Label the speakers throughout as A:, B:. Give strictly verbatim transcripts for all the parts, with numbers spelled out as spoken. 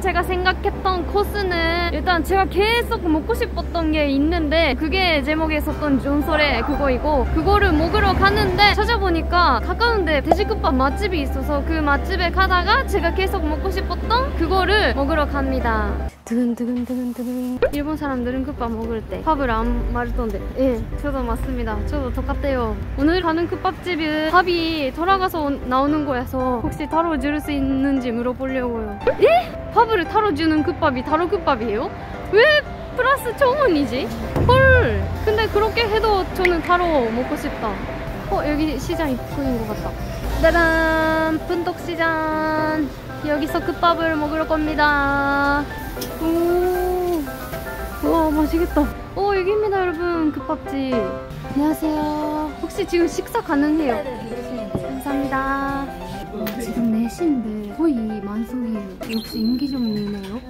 A: 제가 생각했던 코스는 일단 제가 계속 먹고 싶었던 게 있는데 그게 제목에 있었던 존솔의 그거이고, 그거를 먹으러 갔는데 찾아보니까 가까운데 돼지국밥 맛집이 있어서 그 맛집에 가다가 제가 계속 먹고 싶었던 그거를 먹으러 갑니다. 두근두근두근두근. 일본 사람들은 국밥 먹을 때 밥을 안 말던데, 예, 저도 맞습니다. 저도 똑같아요. 오늘 가는 국밥집은 밥이 돌아가서 나오는 거여서 혹시 타로 줄 수 있는지 물어보려고요. 예? 밥을 타로 주는 국밥이 타로 국밥이에요? 왜 플러스 천원이지? 헐! 근데 그렇게 해도 저는 타로 먹고 싶다. 어, 여기 시장이 보이는 것 같다. 짜란! 분덕시장! 여기서 국밥을 먹으러 겁니다. 오, 우와, 맛있겠다. 오, 여기입니다, 여러분. 국밥집. 안녕하세요. 혹시 지금 식사 가능해요?
B: 네,
A: 감사합니다. 지금 네 시인데 거의 만석이에요. 역시 인기종이네요.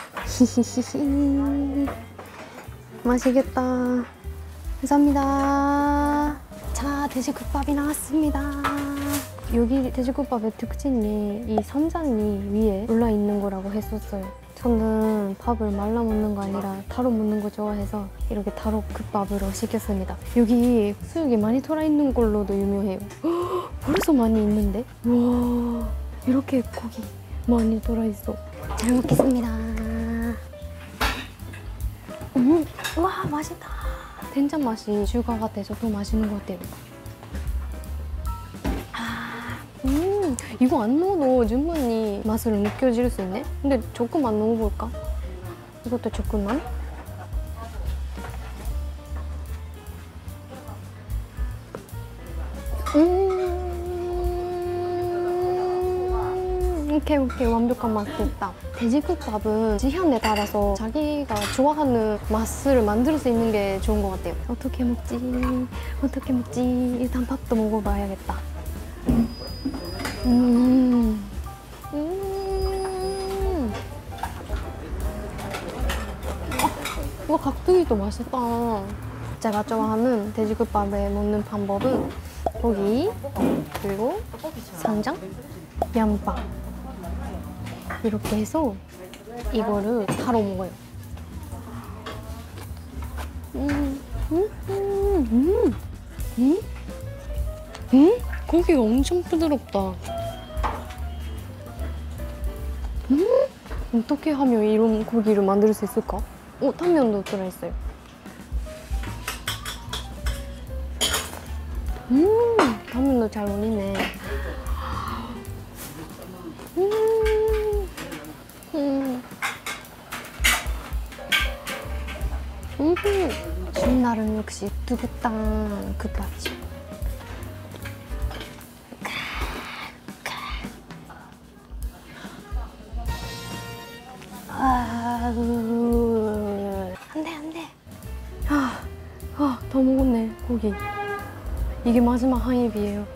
A: 히히히히. 맛있겠다. 감사합니다. 자, 돼지국밥이 나왔습니다. 여기 돼지국밥의 특징이 이 선장이 위에 올라있는 거라고 했었어요. 저는 밥을 말라 먹는 거 아니라 타로 먹는 거 좋아해서 이렇게 타로 국밥으로 시켰습니다. 여기 수육이 많이 돌아있는 걸로도 유명해요. 헉, 벌써 많이 있는데? 와, 이렇게 고기 많이 돌아있어. 잘 먹겠습니다. 음, 와, 맛있다. 된장 맛이 슈가가 돼서 더 맛있는 것 같아요. 음, 이거 안 넣어도 충분히 맛을 느껴질 수 있네? 근데 조금만 넣어볼까? 이것도 조금만? 음, 오케이, 오케이. 완벽한 맛 됐다. 돼지국밥은 지향에 따라서 자기가 좋아하는 맛을 만들 수 있는 게 좋은 것 같아요. 어떻게 먹지? 어떻게 먹지? 일단 밥도 먹어봐야겠다. 음. 음. 아, 와, 각두기도 맛있다. 제가 좋아하는 돼지국밥에 먹는 방법은 고기, 그리고 간장, 양파 이렇게 해서 이거를 타로 먹어요. 음, 음, 음, 음, 음, 음? 고기가 엄청 부드럽다. 음? 어떻게 하면 이런 고기를 만들 수 있을까? 어, 탄면도 들어있어요. 음, 탄면도 잘 어울리네. 음, 음, 음, 주말은 역시 두부땅 국밥집. 아, 안돼 안돼. 아, 아, 더 먹었네 고기. 이게 마지막 한 입이에요.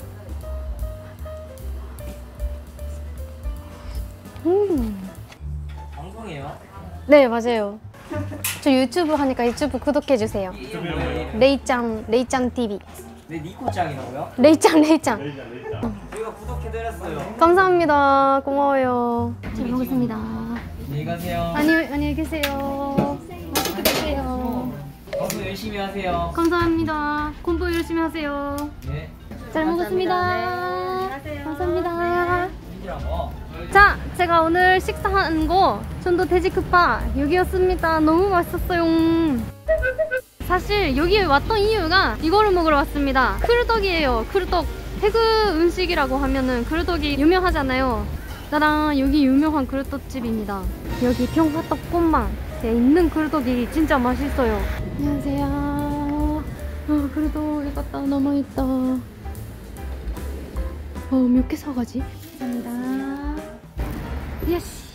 A: 음.
C: 방송이에요?
A: 네, 맞아요. 저 유튜브 하니까 유튜브 구독해주세요. 레이짱, 레이짱 티비.
C: 네, 니코짱이라고요?
A: 레이짱, 레이짱.
C: 저희가 구독해드렸어요.
A: 감사합니다. 고마워요. 잘 먹겠습니다.
C: 안녕히 가세요.
A: 안녕, 안녕히 계세요. 맛있게 드세요.
C: 공부 열심히 하세요.
A: 감사합니다. 공부 열심히 하세요.
C: 네.
A: 잘 먹었습니다.
B: 네.
A: 감사합니다.
C: 어.
A: 자, 제가 오늘 식사한 거 전도 돼지국밥 여기였습니다. 너무 맛있었어요. 사실 여기 왔던 이유가 이거를 먹으러 왔습니다. 크루떡이에요. 크루떡. 태국 음식이라고 하면은 크루떡이 유명하잖아요. 나랑 여기 유명한 크루떡집입니다. 여기 평화떡 꽃망에 있는 크루떡이 진짜 맛있어요. 안녕하세요. 아, 그래도 이거 다 남아있다. 어, 몇 개 사가지? 감사합니다. 예스.